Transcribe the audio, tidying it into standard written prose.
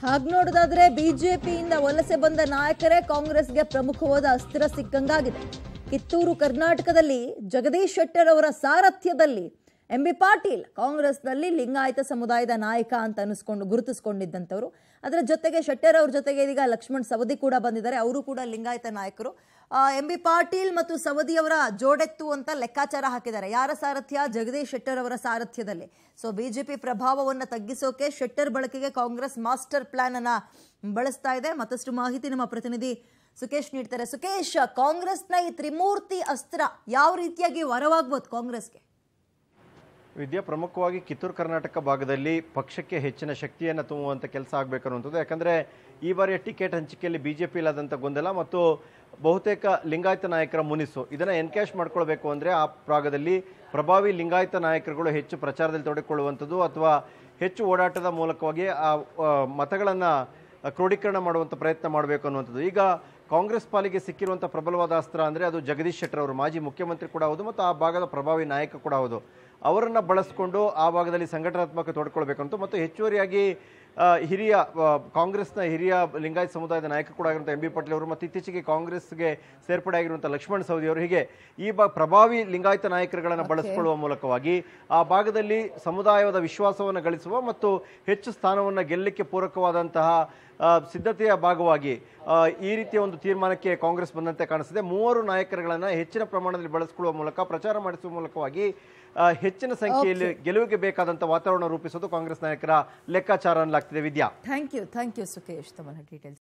ಹಾಗೆ ನೋಡೋದಾದ್ರೆ ಬಿಜೆಪಿಯಿಂದ ವಲಸೆ ಬಂದ ನಾಯಕರೇ ಕಾಂಗ್ರೆಸ್ಗೆ ಪ್ರಮುಖವಾದ ಅಸ್ತ್ರ ಸಿಕ್ಕಂಗಾಗಿದೆ. ಕಿತ್ತೂರು ಕರ್ನಾಟಕದಲ್ಲಿ ಜಗದೀಶ್ ಶೆಟ್ಟರ್ ಅವರ ಸಾರಥ್ಯದಲ್ಲಿ ಎಂಬಿ ಪಾಟೀಲ್ ಕಾಂಗ್ರೆಸ್ನಲ್ಲಿ ಲಿಂಗಾಯತ ಸಮುದಾಯದ ನಾಯಕ ಅಂತ ಗುರುತಿಸಿಕೊಂಡಿದ್ದಂಥವ್ರು. ಅದರ ಜೊತೆಗೆ ಶೆಟ್ಟರ್ ಅವ್ರ ಜೊತೆಗೆ ಇದೀಗ ಲಕ್ಷ್ಮಣ್ ಸವದಿ ಕೂಡ ಬಂದಿದ್ದಾರೆ. ಅವರು ಕೂಡ ಲಿಂಗಾಯತ ನಾಯಕರು. ಎಂಬಿ ಪಾಟೀಲ್ ಮತ್ತು ಸವದಿ ಅವರ ಜೋಡೆತ್ತು ಅಂತ ಲೆಕ್ಕಾಚಾರ ಹಾಕಿದ್ದಾರೆ. ಯಾರ ಸಾರಥ್ಯ? ಜಗದೀಶ್ ಶೆಟ್ಟರ್ ಅವರ ಸಾರಥ್ಯದಲ್ಲಿ. ಸೊ ಬಿಜೆಪಿ ಪ್ರಭಾವವನ್ನು ತಗ್ಗಿಸೋಕೆ ಶೆಟ್ಟರ್ ಬಳಕೆಗೆ ಕಾಂಗ್ರೆಸ್ ಮಾಸ್ಟರ್ ಪ್ಲಾನ್ ಅನ್ನ ಬಳಸ್ತಾ ಇದೆ. ಮತ್ತಷ್ಟು ಮಾಹಿತಿ ನಮ್ಮ ಪ್ರತಿನಿಧಿ ಸುಕೇಶ್ ನೀಡ್ತಾರೆ. ಸುಕೇಶ್, ಕಾಂಗ್ರೆಸ್ನ ಈ ತ್ರಿಮೂರ್ತಿ ಅಸ್ತ್ರ ಯಾವ ರೀತಿಯಾಗಿ ವರವಾಗ್ಬೋದು ಕಾಂಗ್ರೆಸ್ಗೆ? ವಿದ್ಯಾ, ಪ್ರಮುಖವಾಗಿ ಕಿತ್ತೂರು ಕರ್ನಾಟಕ ಭಾಗದಲ್ಲಿ ಪಕ್ಷಕ್ಕೆ ಹೆಚ್ಚಿನ ಶಕ್ತಿಯನ್ನು ತುಂಬುವಂಥ ಕೆಲಸ ಆಗಬೇಕನ್ನುವಂಥದ್ದು. ಯಾಕಂದರೆ ಈ ಬಾರಿಯ ಟಿಕೆಟ್ ಹಂಚಿಕೆಯಲ್ಲಿ ಬಿಜೆಪಿ ಇಲ್ಲದಂಥ ಗೊಂದಲ ಮತ್ತು ಬಹುತೇಕ ಲಿಂಗಾಯತ ನಾಯಕರ ಮುನಿಸು ಇದನ್ನು ಎನ್ಕ್ಯಾಶ್ ಮಾಡ್ಕೊಳ್ಬೇಕು ಅಂದರೆ ಆ ಭಾಗದಲ್ಲಿ ಪ್ರಭಾವಿ ಲಿಂಗಾಯತ ನಾಯಕರುಗಳು ಹೆಚ್ಚು ಪ್ರಚಾರದಲ್ಲಿ ತೊಡಗಿಕೊಳ್ಳುವಂಥದ್ದು ಅಥವಾ ಹೆಚ್ಚು ಓಡಾಟದ ಮೂಲಕವಾಗಿ ಆ ಮತಗಳನ್ನು ಕ್ರೋಢೀಕರಣ ಮಾಡುವಂಥ ಪ್ರಯತ್ನ ಮಾಡಬೇಕು ಅನ್ನುವಂಥದ್ದು. ಈಗ ಕಾಂಗ್ರೆಸ್ ಪಾಲಿಗೆ ಸಿಕ್ಕಿರುವಂಥ ಪ್ರಬಲವಾದ ಅಸ್ತ್ರ ಅಂದರೆ ಅದು ಜಗದೀಶ್ ಶೆಟ್ಟರ್ ಅವರು, ಮಾಜಿ ಮುಖ್ಯಮಂತ್ರಿ ಕೂಡ ಹೌದು ಮತ್ತು ಆ ಭಾಗದ ಪ್ರಭಾವಿ ನಾಯಕ ಕೂಡ ಹೌದು. ಅವರನ್ನು ಬಳಸಿಕೊಂಡು ಆ ಭಾಗದಲ್ಲಿ ಸಂಘಟನಾತ್ಮಕ ತೊಡ್ಕೊಳ್ಬೇಕಂತ ಮತ್ತು ಹೆಚ್ಚುವರಿಯಾಗಿ ಕಾಂಗ್ರೆಸ್ನ ಹಿರಿಯ ಲಿಂಗಾಯತ ಸಮುದಾಯದ ನಾಯಕ ಕೂಡ ಆಗಿರುವಂಥ ಎಂಬಿ ಪಾಟೀಲ್ ಅವರು ಮತ್ತು ಇತ್ತೀಚೆಗೆ ಕಾಂಗ್ರೆಸ್ಗೆ ಸೇರ್ಪಡೆ ಆಗಿರುವಂಥ ಲಕ್ಷ್ಮಣ್ ಸವದಿ ಅವರು, ಹೀಗೆ ಈ ಪ್ರಭಾವಿ ಲಿಂಗಾಯತ ನಾಯಕರುಗಳನ್ನು ಬಳಸಿಕೊಳ್ಳುವ ಮೂಲಕವಾಗಿ ಆ ಭಾಗದಲ್ಲಿ ಸಮುದಾಯದ ವಿಶ್ವಾಸವನ್ನು ಗಳಿಸುವ ಮತ್ತು ಹೆಚ್ಚು ಸ್ಥಾನವನ್ನು ಗೆಲ್ಲಲಿಕ್ಕೆ ಪೂರಕವಾದಂತಹ ಸಿದ್ಧತೆಯ ಭಾಗವಾಗಿ ಈ ರೀತಿಯ ಒಂದು ತೀರ್ಮಾನಕ್ಕೆ ಕಾಂಗ್ರೆಸ್ ಬಂದಂತೆ ಕಾಣಿಸಿದೆ. 3 ನಾಯಕರುಗಳನ್ನು ಹೆಚ್ಚಿನ ಪ್ರಮಾಣದಲ್ಲಿ ಬಳಸಿಕೊಳ್ಳುವ ಮೂಲಕ ಪ್ರಚಾರ ಮಾಡಿಸುವ ಮೂಲಕವಾಗಿ ಹೆಚ್ಚಿನ ಸಂಖ್ಯೆಯಲ್ಲಿ ಗೆಲುವಿಗೆ ಬೇಕಾದಂಥ ವಾತಾವರಣ ರೂಪಿಸೋದು ಕಾಂಗ್ರೆಸ್ ನಾಯಕರ ಲೆಕ್ಕಾಚಾರ ಅನ್ನಲಾಗ್ತಿದೆ. ವಿದ್ಯಾ, ಥ್ಯಾಂಕ್ ಯು ಸುಕೇಶ್, ತಮ್ಮ ಡೀಟೇಲ್ಸ್